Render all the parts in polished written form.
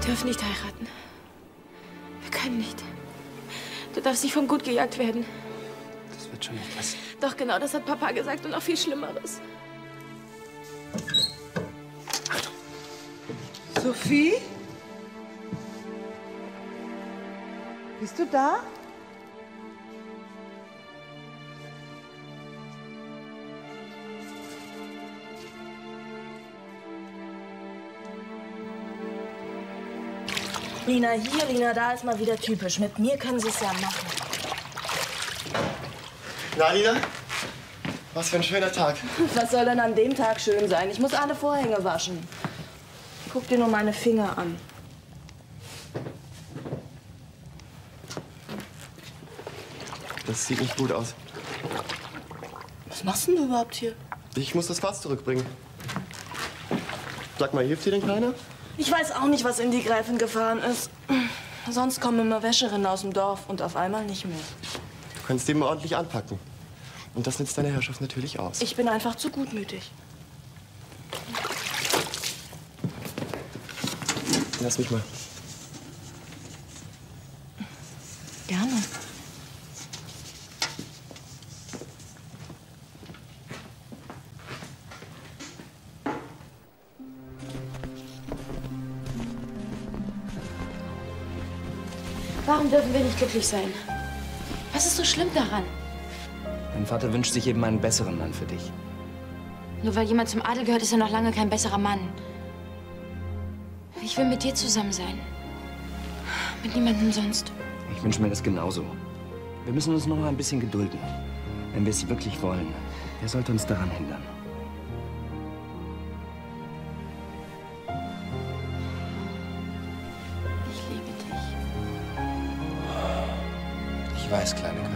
Wir dürfen nicht heiraten. Wir können nicht. Du darfst nicht vom Gut gejagt werden. Das wird schon nicht passieren. Doch, genau, das hat Papa gesagt und noch viel Schlimmeres. Achtung! Sophie? Bist du da? Lina hier, Lina da ist mal wieder typisch. Mit mir können Sie es ja machen. Na, Lina? Was für ein schöner Tag. Was soll denn an dem Tag schön sein? Ich muss alle Vorhänge waschen. Guck dir nur meine Finger an. Das sieht nicht gut aus. Was machst denn du überhaupt hier? Ich muss das Fass zurückbringen. Sag mal, hilft dir denn keiner? Ich weiß auch nicht, was in die Gräfin gefahren ist. Sonst kommen immer Wäscherinnen aus dem Dorf und auf einmal nicht mehr. Du kannst den mal ordentlich anpacken. Und das nützt deine Herrschaft natürlich aus. Ich bin einfach zu gutmütig. Lass mich mal. Gerne. Warum dürfen wir nicht glücklich sein? Was ist so schlimm daran? Mein Vater wünscht sich eben einen besseren Mann für dich. Nur weil jemand zum Adel gehört, ist er noch lange kein besserer Mann. Ich will mit dir zusammen sein. Mit niemandem sonst. Ich wünsche mir das genauso. Wir müssen uns noch mal ein bisschen gedulden. Wenn wir es wirklich wollen, wer sollte uns daran hindern? Ich liebe dich. Ich weiß, kleine Gräfin.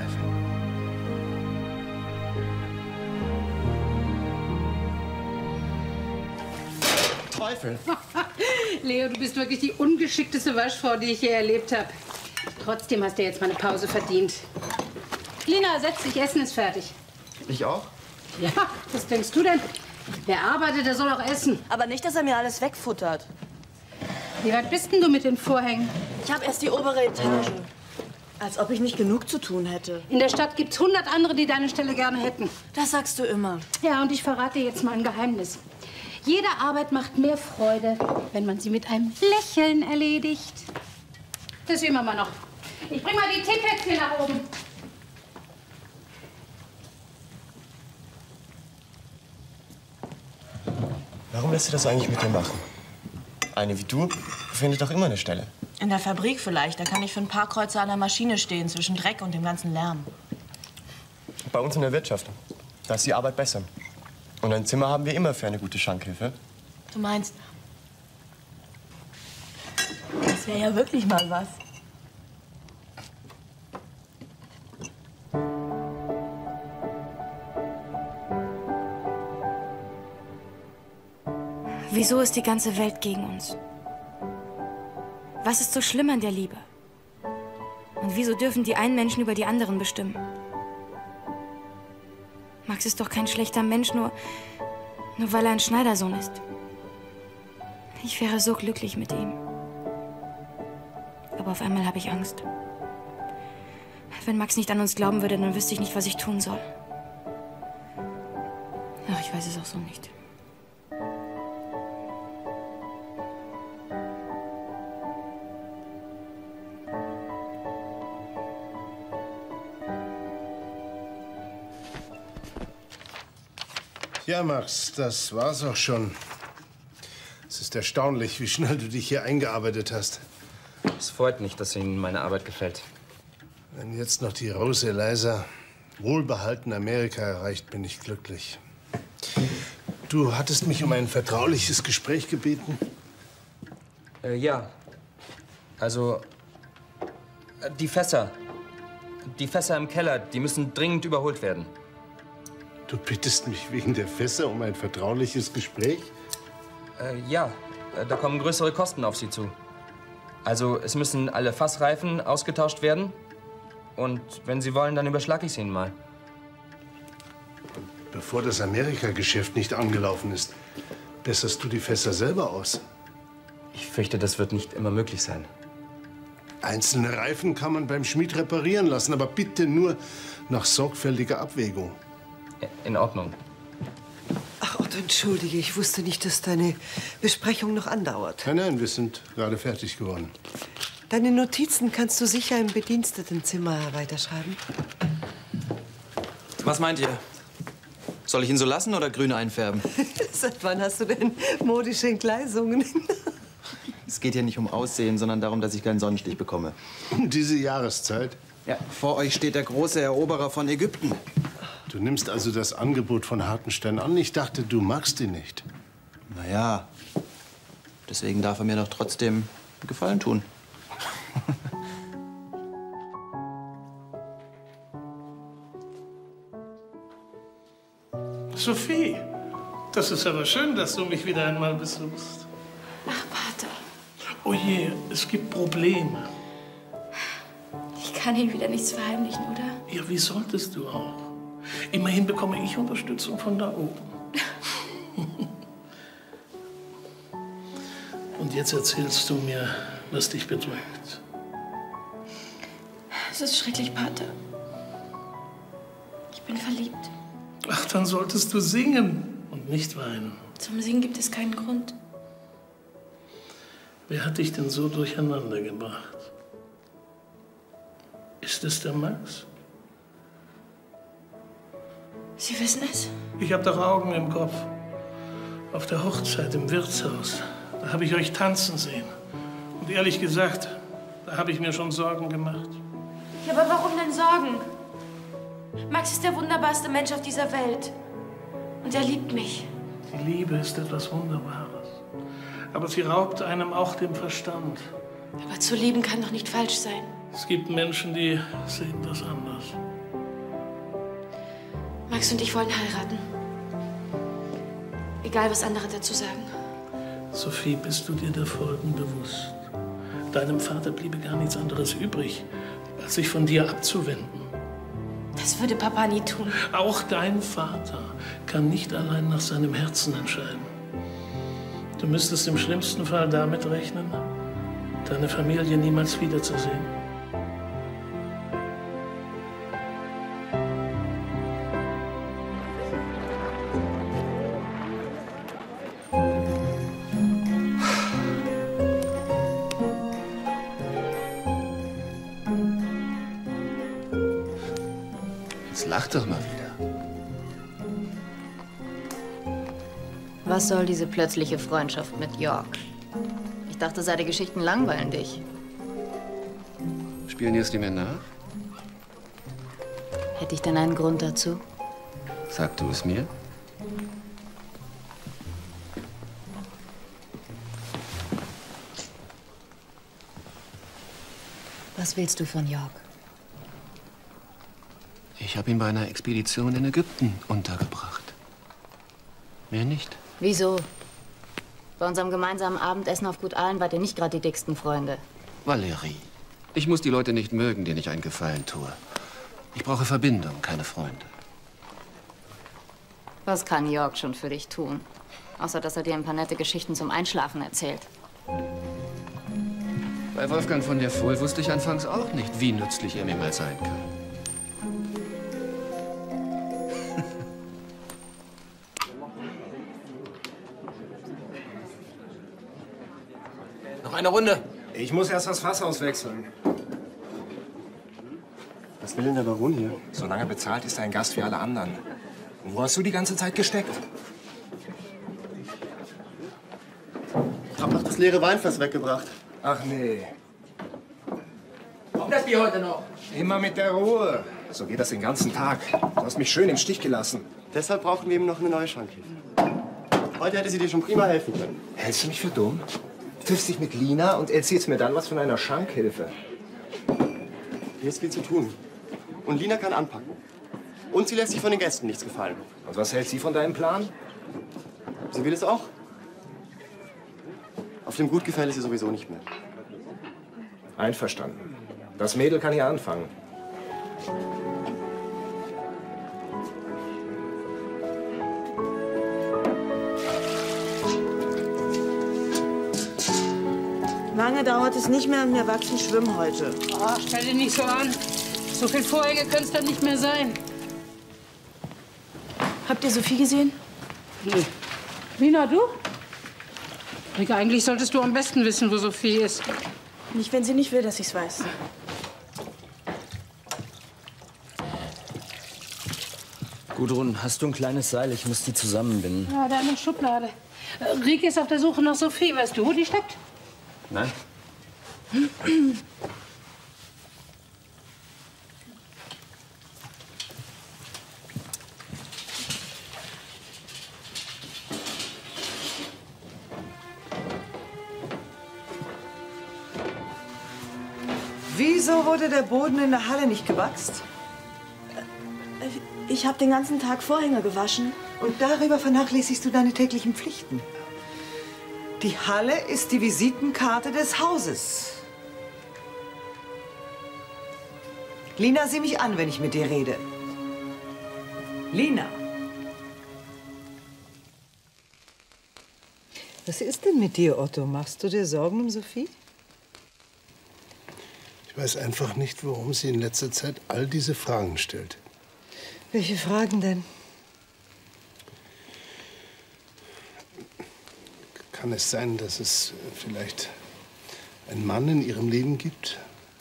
Teufel! Leo, du bist wirklich die ungeschickteste Waschfrau, die ich je erlebt habe. Trotzdem hast du jetzt mal eine Pause verdient. Lina, setz dich, Essen ist fertig. Ich auch? Ja, was denkst du denn? Wer arbeitet, der soll auch essen. Aber nicht, dass er mir alles wegfuttert. Wie weit bist denn du mit den Vorhängen? Ich habe erst die obere Etage. Als ob ich nicht genug zu tun hätte. In der Stadt gibt's 100 andere, die deine Stelle gerne hätten. Das sagst du immer. Ja, und ich verrate dir jetzt mal ein Geheimnis. Jede Arbeit macht mehr Freude, wenn man sie mit einem Lächeln erledigt. Das üben wir mal noch. Ich bring mal die Teeplätzchen nach oben. Warum lässt du das eigentlich mit dir machen? Eine wie du findet doch immer eine Stelle. In der Fabrik vielleicht. Da kann ich für ein paar Kreuzer an der Maschine stehen, zwischen Dreck und dem ganzen Lärm. Bei uns in der Wirtschaft. Da ist die Arbeit besser. Und ein Zimmer haben wir immer für eine gute Schankhilfe. Du meinst, das wäre ja wirklich mal was. Wieso ist die ganze Welt gegen uns? Was ist so schlimm an der Liebe? Und wieso dürfen die einen Menschen über die anderen bestimmen? Max ist doch kein schlechter Mensch, nur weil er ein Schneidersohn ist. Ich wäre so glücklich mit ihm. Aber auf einmal habe ich Angst. Wenn Max nicht an uns glauben würde, dann wüsste ich nicht, was ich tun soll. Ach, ich weiß es auch so nicht. Ja, Max, das war's auch schon. Es ist erstaunlich, wie schnell du dich hier eingearbeitet hast. Es freut mich, dass Ihnen meine Arbeit gefällt. Wenn jetzt noch die Rose Eliza wohlbehalten Amerika erreicht, bin ich glücklich. Du hattest mich um ein vertrauliches Gespräch gebeten? Ja. Also, die Fässer. Die Fässer im Keller, die müssen dringend überholt werden. Du bittest mich wegen der Fässer um ein vertrauliches Gespräch? Ja, da kommen größere Kosten auf Sie zu. Also, es müssen alle Fassreifen ausgetauscht werden. Und wenn Sie wollen, dann überschlage ich es Ihnen mal. Bevor das Amerika-Geschäft nicht angelaufen ist, besserst du die Fässer selber aus. Ich fürchte, das wird nicht immer möglich sein. Einzelne Reifen kann man beim Schmied reparieren lassen, aber bitte nur nach sorgfältiger Abwägung. In Ordnung. Ach, Otto, entschuldige, ich wusste nicht, dass deine Besprechung noch andauert. Nein, wir sind gerade fertig geworden. Deine Notizen kannst du sicher im Bedienstetenzimmer weiterschreiben. Was meint ihr? Soll ich ihn so lassen oder grün einfärben? Seit wann hast du denn modische Entgleisungen? Es geht hier nicht um Aussehen, sondern darum, dass ich keinen Sonnenstich bekomme. Um diese Jahreszeit? Ja, vor euch steht der große Eroberer von Ägypten. Du nimmst also das Angebot von Hartenstein an? Ich dachte, du magst ihn nicht. Na ja, deswegen darf er mir doch trotzdem einen Gefallen tun. Sophie, das ist aber schön, dass du mich wieder einmal besuchst. Ach, Pater. Oh je, es gibt Probleme. Ich kann Ihnen wieder nichts verheimlichen, oder? Ja, wie solltest du auch? Immerhin bekomme ich Unterstützung von da oben. Und jetzt erzählst du mir, was dich bedrückt. Es ist schrecklich, Pater. Ich bin verliebt. Ach, dann solltest du singen und nicht weinen. Zum Singen gibt es keinen Grund. Wer hat dich denn so durcheinander gebracht? Ist es der Max? Sie wissen es? Ich habe doch Augen im Kopf. Auf der Hochzeit im Wirtshaus, da habe ich euch tanzen sehen. Und ehrlich gesagt, da habe ich mir schon Sorgen gemacht. Ja, aber warum denn Sorgen? Max ist der wunderbarste Mensch auf dieser Welt. Und er liebt mich. Die Liebe ist etwas Wunderbares. Aber sie raubt einem auch den Verstand. Aber zu lieben kann doch nicht falsch sein. Es gibt Menschen, die sehen das anders. Max und ich wollen heiraten. Egal, was andere dazu sagen. Sophie, bist du dir der Folgen bewusst? Deinem Vater bliebe gar nichts anderes übrig, als sich von dir abzuwenden. Das würde Papa nie tun. Auch dein Vater kann nicht allein nach seinem Herzen entscheiden. Du müsstest im schlimmsten Fall damit rechnen, deine Familie niemals wiederzusehen. Jetzt lach doch mal wieder. Was soll diese plötzliche Freundschaft mit York? Ich dachte, seine Geschichten langweilen dich. Spionierst du mir nach? Hätte ich denn einen Grund dazu? Sag du es mir. Was willst du von York? Ich habe ihn bei einer Expedition in Ägypten untergebracht. Mehr nicht. Wieso? Bei unserem gemeinsamen Abendessen auf Gut Ahlen wart ihr nicht gerade die dicksten Freunde. Valerie, ich muss die Leute nicht mögen, denen ich einen Gefallen tue. Ich brauche Verbindung, keine Freunde. Was kann York schon für dich tun? Außer, dass er dir ein paar nette Geschichten zum Einschlafen erzählt. Bei Wolfgang von der Vohl wusste ich anfangs auch nicht, wie nützlich er mir mal sein kann. Noch eine Runde. Ich muss erst das Fass auswechseln. Was will denn der Baron hier? Solange bezahlt ist er ein Gast wie alle anderen. Und wo hast du die ganze Zeit gesteckt? Ich hab noch das leere Weinfass weggebracht. Ach nee. Kommt das Bier heute noch? Immer mit der Ruhe. So geht das den ganzen Tag. Du hast mich schön im Stich gelassen. Deshalb brauchen wir eben noch eine neue Schankhilfe. Heute hätte sie dir schon prima helfen können. Hältst du mich für dumm? Triffst dich mit Lina und erzählst mir dann was von einer Schankhilfe. Hier ist viel zu tun. Und Lina kann anpacken. Und sie lässt sich von den Gästen nichts gefallen. Und was hält sie von deinem Plan? Sie will es auch. Auf dem Gut gefällt sie sowieso nicht mehr. Einverstanden. Das Mädel kann hier anfangen. Lange dauert es nicht mehr und wir wachsen schwimmen heute. Oh, stell dich nicht so an. So viel Vorhänge können es dann nicht mehr sein. Habt ihr Sophie gesehen? Nee. Lina, du? Rika, eigentlich solltest du am besten wissen, wo Sophie ist. Nicht, wenn sie nicht will, dass ich's weiß. Gudrun, hast du ein kleines Seil? Ich muss die zusammenbinden. Ja, da in der Schublade. Rike ist auf der Suche nach Sophie. Weißt du, wo die steckt? Nein. Wieso wurde der Boden in der Halle nicht gewachst? Ich habe den ganzen Tag Vorhänge gewaschen. Und darüber vernachlässigst du deine täglichen Pflichten. Die Halle ist die Visitenkarte des Hauses. Lina, sieh mich an, wenn ich mit dir rede. Lina. Was ist denn mit dir, Otto? Machst du dir Sorgen um Sophie? Ich weiß einfach nicht, warum sie in letzter Zeit all diese Fragen stellt. Welche Fragen denn? Kann es sein, dass es vielleicht einen Mann in ihrem Leben gibt?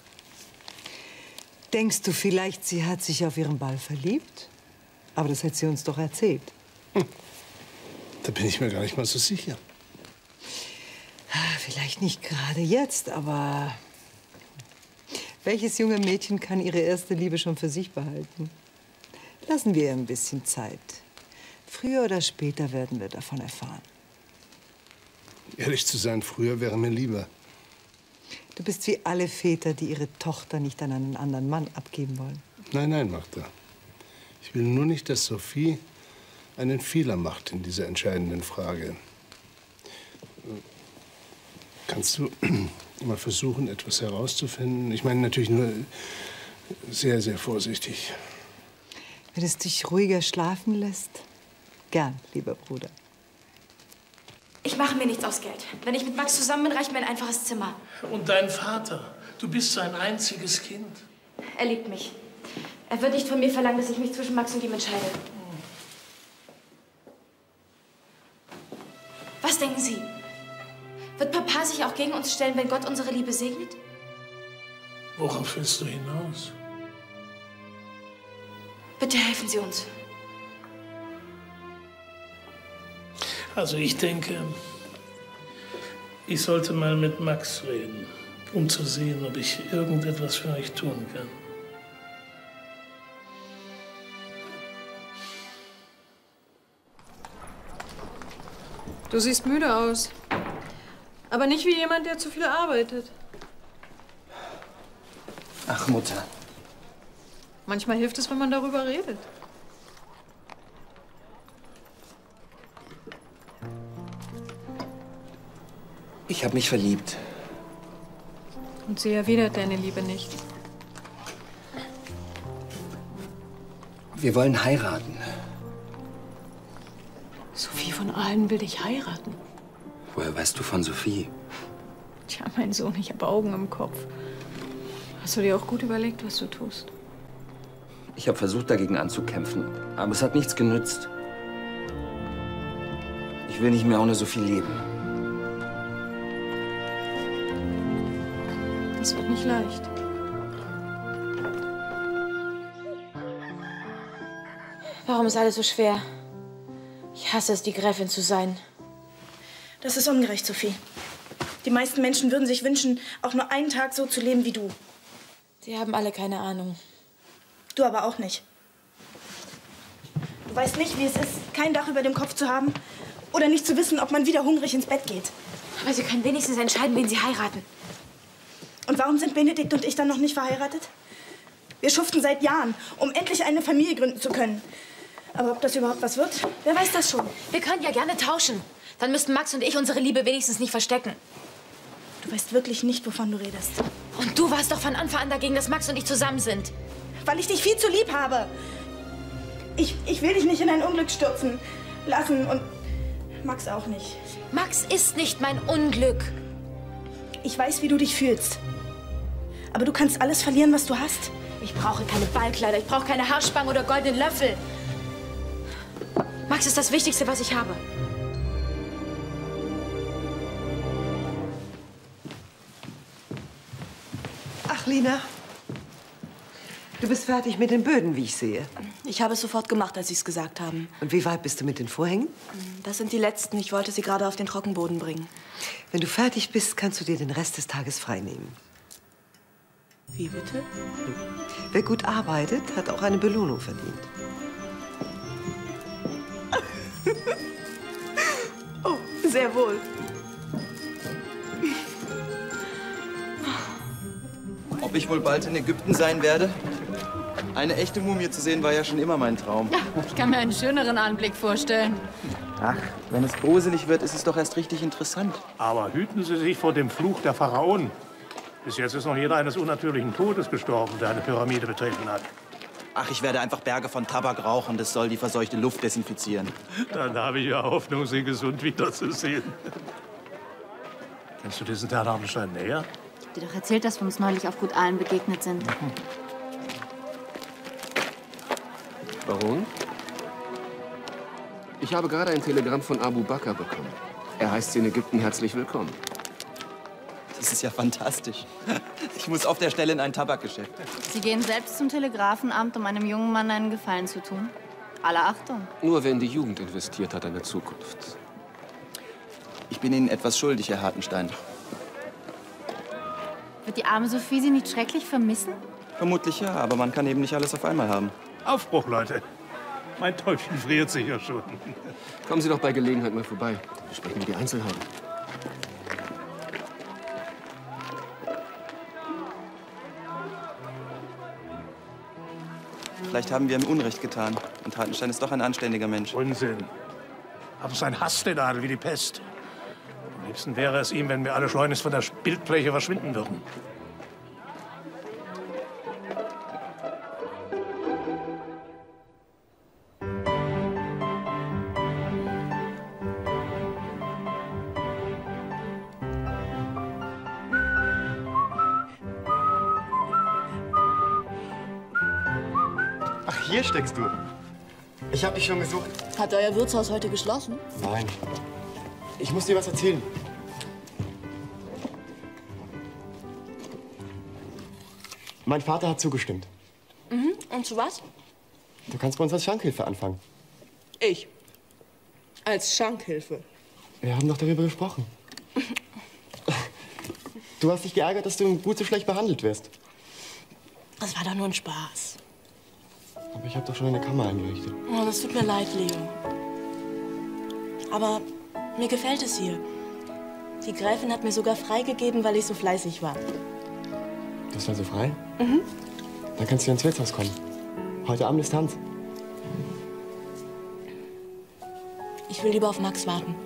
Denkst du vielleicht, sie hat sich auf ihren Ball verliebt? Aber das hat sie uns doch erzählt. Da bin ich mir gar nicht mal so sicher. Vielleicht nicht gerade jetzt, aber welches junge Mädchen kann ihre erste Liebe schon für sich behalten? Lassen wir ihr ein bisschen Zeit. Früher oder später werden wir davon erfahren. Ehrlich zu sein, früher wäre mir lieber. Du bist wie alle Väter, die ihre Tochter nicht an einen anderen Mann abgeben wollen. Nein, nein, Magda. Ich will nur nicht, dass Sophie einen Fehler macht in dieser entscheidenden Frage. Kannst du mal versuchen, etwas herauszufinden? Ich meine natürlich nur sehr, sehr vorsichtig. Wenn es dich ruhiger schlafen lässt, gern, lieber Bruder. Ich mache mir nichts aus Geld. Wenn ich mit Max zusammen bin, reicht mir ein einfaches Zimmer. Und dein Vater? Du bist sein einziges Kind. Er liebt mich. Er wird nicht von mir verlangen, dass ich mich zwischen Max und ihm entscheide. Was denken Sie? Wird Papa sich auch gegen uns stellen, wenn Gott unsere Liebe segnet? Worauf willst du hinaus? Bitte helfen Sie uns. Also ich denke, ich sollte mal mit Max reden, um zu sehen, ob ich irgendetwas für euch tun kann. Du siehst müde aus. Aber nicht wie jemand, der zu viel arbeitet. Ach, Mutter. Manchmal hilft es, wenn man darüber redet. Ich habe mich verliebt. Und sie erwidert deine Liebe nicht. Wir wollen heiraten. Sophie von Ahlen will dich heiraten. Woher weißt du von Sophie? Tja, mein Sohn, ich habe Augen im Kopf. Hast du dir auch gut überlegt, was du tust? Ich habe versucht, dagegen anzukämpfen, aber es hat nichts genützt. Ich will nicht mehr ohne Sophie leben. Das wird nicht leicht. Warum ist alles so schwer? Ich hasse es, die Gräfin zu sein. Das ist ungerecht, Sophie. Die meisten Menschen würden sich wünschen, auch nur einen Tag so zu leben wie du. Sie haben alle keine Ahnung. Du aber auch nicht. Du weißt nicht, wie es ist, kein Dach über dem Kopf zu haben oder nicht zu wissen, ob man wieder hungrig ins Bett geht. Aber Sie können wenigstens entscheiden, wen Sie heiraten. Und warum sind Benedikt und ich dann noch nicht verheiratet? Wir schuften seit Jahren, um endlich eine Familie gründen zu können. Aber ob das überhaupt was wird, wer weiß das schon. Wir können ja gerne tauschen. Dann müssten Max und ich unsere Liebe wenigstens nicht verstecken. Du weißt wirklich nicht, wovon du redest. Und du warst doch von Anfang an dagegen, dass Max und ich zusammen sind. Weil ich dich viel zu lieb habe. Ich will dich nicht in ein Unglück stürzen lassen und Max auch nicht. Max ist nicht mein Unglück. Ich weiß, wie du dich fühlst. Aber du kannst alles verlieren, was du hast. Ich brauche keine Ballkleider, ich brauche keine Haarspangen oder goldenen Löffel. Max ist das Wichtigste, was ich habe. Ach, Lina. Du bist fertig mit den Böden, wie ich sehe. Ich habe es sofort gemacht, als Sie es gesagt haben. Und wie weit bist du mit den Vorhängen? Das sind die letzten. Ich wollte sie gerade auf den Trockenboden bringen. Wenn du fertig bist, kannst du dir den Rest des Tages freinehmen. Wie bitte? Wer gut arbeitet, hat auch eine Belohnung verdient. Oh, sehr wohl. Ob ich wohl bald in Ägypten sein werde? Eine echte Mumie zu sehen, war ja schon immer mein Traum. Ja, ich kann mir einen schöneren Anblick vorstellen. Ach, wenn es gruselig wird, ist es doch erst richtig interessant. Aber hüten Sie sich vor dem Fluch der Pharaonen. Bis jetzt ist noch jeder eines unnatürlichen Todes gestorben, der eine Pyramide betreten hat. Ach, ich werde einfach Berge von Tabak rauchen. Das soll die verseuchte Luft desinfizieren. Dann habe ich ja Hoffnung, Sie gesund wiederzusehen. Kennst du diesen Tannhafenstein näher? Ich hab dir doch erzählt, dass wir uns neulich auf Gut Ahlen begegnet sind. Warum? Ich habe gerade ein Telegramm von Abu Bakr bekommen. Er heißt Sie in Ägypten herzlich willkommen. Das ist ja fantastisch. Ich muss auf der Stelle in ein Tabakgeschäft. Sie gehen selbst zum Telegrafenamt, um einem jungen Mann einen Gefallen zu tun. Alle Achtung. Nur wer in die Jugend investiert, hat eine Zukunft. Ich bin Ihnen etwas schuldig, Herr Hartenstein. Wird die arme Sophie Sie nicht schrecklich vermissen? Vermutlich ja, aber man kann eben nicht alles auf einmal haben. Aufbruch, Leute. Mein Täubchen friert sich ja schon. Kommen Sie doch bei Gelegenheit mal vorbei. Besprechen wir die Einzelheiten. Vielleicht haben wir ihm Unrecht getan. Und Hartenstein ist doch ein anständiger Mensch. Unsinn. Aber sein Hass den Adel wie die Pest. Am liebsten wäre es ihm, wenn wir alle schleunigst von der Bildfläche verschwinden würden. Ach, hier steckst du. Ich hab dich schon gesucht. Hat euer Wirtshaus heute geschlossen? Nein. Ich muss dir was erzählen. Mein Vater hat zugestimmt. Mhm. Und zu was? Du kannst bei uns als Schankhilfe anfangen. Ich. Als Schankhilfe. Wir haben doch darüber gesprochen. Du hast dich geärgert, dass du im Gut so schlecht behandelt wirst. Das war doch nur ein Spaß. Aber ich habe doch schon eine Kammer eingerichtet. Oh, das tut mir leid, Leo. Aber mir gefällt es hier. Die Gräfin hat mir sogar freigegeben, weil ich so fleißig war. Du bist also frei? Mhm. Dann kannst du ins Wirtshaus kommen. Heute Abend ist Tanz. Ich will lieber auf Max warten.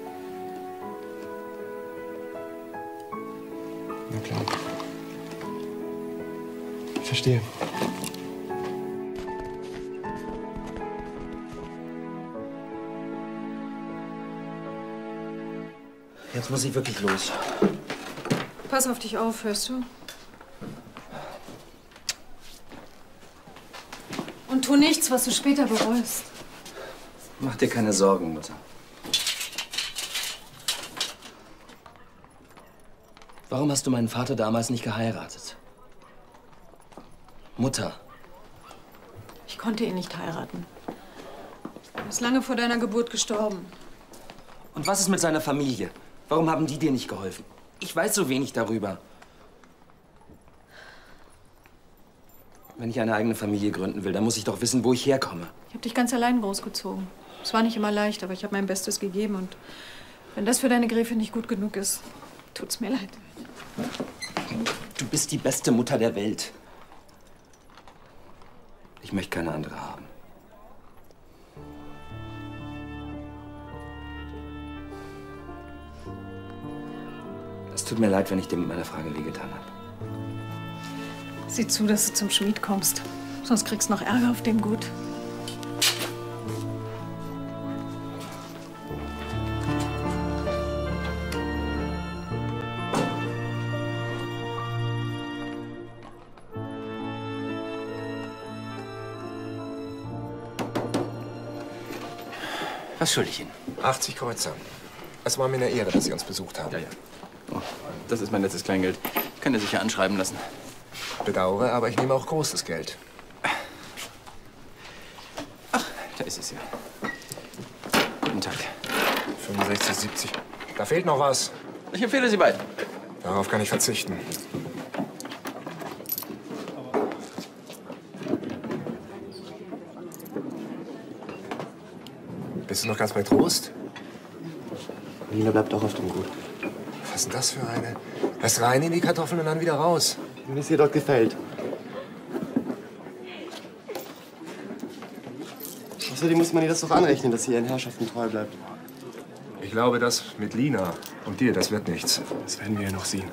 Na klar. Ich verstehe. Jetzt muss ich wirklich los. Pass auf dich auf, hörst du? Und tu nichts, was du später bereust. Mach dir keine Sorgen, Mutter. Warum hast du meinen Vater damals nicht geheiratet? Mutter. Ich konnte ihn nicht heiraten. Er ist lange vor deiner Geburt gestorben. Und was ist mit seiner Familie? Warum haben die dir nicht geholfen? Ich weiß so wenig darüber. Wenn ich eine eigene Familie gründen will, dann muss ich doch wissen, wo ich herkomme. Ich habe dich ganz allein großgezogen. Es war nicht immer leicht, aber ich habe mein Bestes gegeben. Und wenn das für deine Gräfin nicht gut genug ist, tut's mir leid. Du bist die beste Mutter der Welt. Ich möchte keine andere haben. Es tut mir leid, wenn ich dir mit meiner Frage wehgetan habe. Sieh zu, dass du zum Schmied kommst. Sonst kriegst du noch Ärger auf dem Gut. Was schulde ich Ihnen? 80 Kreuzer. Es war mir eine Ehre, dass Sie uns besucht haben. Ja, ja. Oh, das ist mein letztes Kleingeld. Kann er sich ja anschreiben lassen. Bedauere, aber ich nehme auch großes Geld. Ach, da ist es ja. Guten Tag. 65, 70. Da fehlt noch was. Ich empfehle Sie beiden. Darauf kann ich verzichten. Bist du noch ganz bei Trost? Lina bleibt auch auf dem Gut. Was ist denn das für eine? Erst rein in die Kartoffeln und dann wieder raus. Wenn es ihr dort gefällt. Außerdem muss man ihr das doch anrechnen, dass sie ihren Herrschaften treu bleibt. Ich glaube, das mit Lina und dir, das wird nichts. Das werden wir ja noch sehen.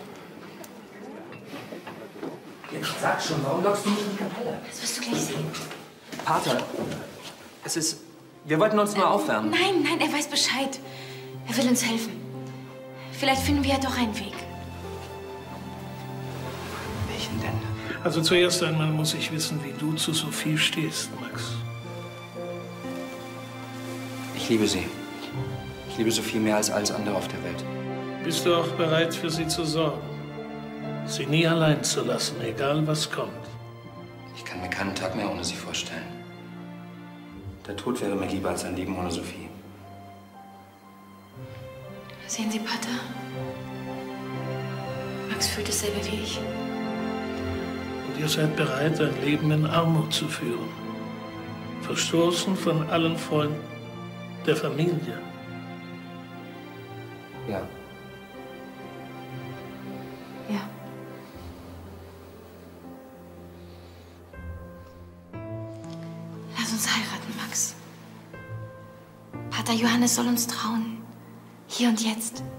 Jetzt sag schon, warum lockst du mich in die Kapelle? Das wirst du gleich sehen. Pater, es ist... Wir wollten uns nur aufwärmen. Nein, nein, er weiß Bescheid. Er will uns helfen. Vielleicht finden wir ja doch einen Weg. Welchen denn? Also zuerst einmal muss ich wissen, wie du zu Sophie stehst, Max. Ich liebe sie. Ich liebe Sophie mehr als alles andere auf der Welt. Bist du auch bereit, für sie zu sorgen? Sie nie allein zu lassen, egal was kommt. Ich kann mir keinen Tag mehr ohne sie vorstellen. Der Tod wäre mir lieber als ein Leben ohne Sophie. Sehen Sie, Pater? Max fühlt dasselbe wie ich. Und ihr seid bereit, ein Leben in Armut zu führen. Verstoßen von allen Freunden der Familie. Ja. Ja. Lass uns heiraten, Max. Pater Johannes soll uns trauen. Hier und jetzt.